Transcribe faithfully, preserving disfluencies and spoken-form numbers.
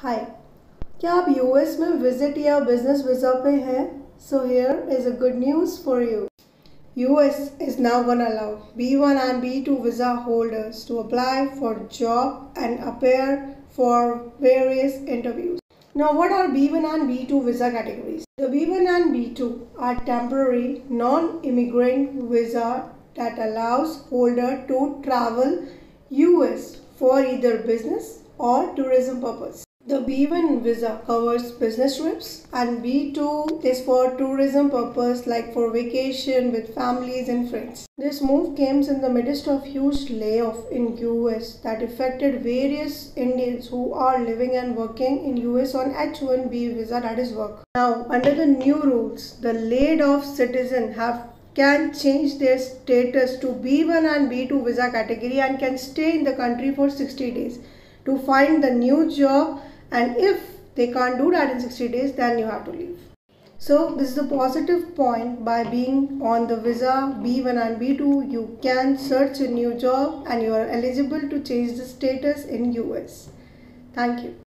हाय, क्या आप यूएस में विजिट या बिजनेस वीज़ा पे हैं? So here is a good news for you. U S is now gonna allow B one and B two visa holders to apply for job and appear for various interviews. Now, what are B one and B two visa categories? The B one and B two are temporary non-immigrant visa that allows holder to travel U S for either business or tourism purpose. The B one visa covers business trips and B two is for tourism purpose like for vacation with families and friends. This move came in the midst of huge layoff in U S that affected various Indians who are living and working in U S on H one B visa, that is work. Now, under the new rules, the laid off citizen have can change their status to B one and B two visa category and can stay in the country for sixty days to find the new job, and if they can't do that in sixty days, then you have to leave. So this is a positive point. By being on the visa B one and B two, you can search a new job and you are eligible to change the status in U S. Thank you.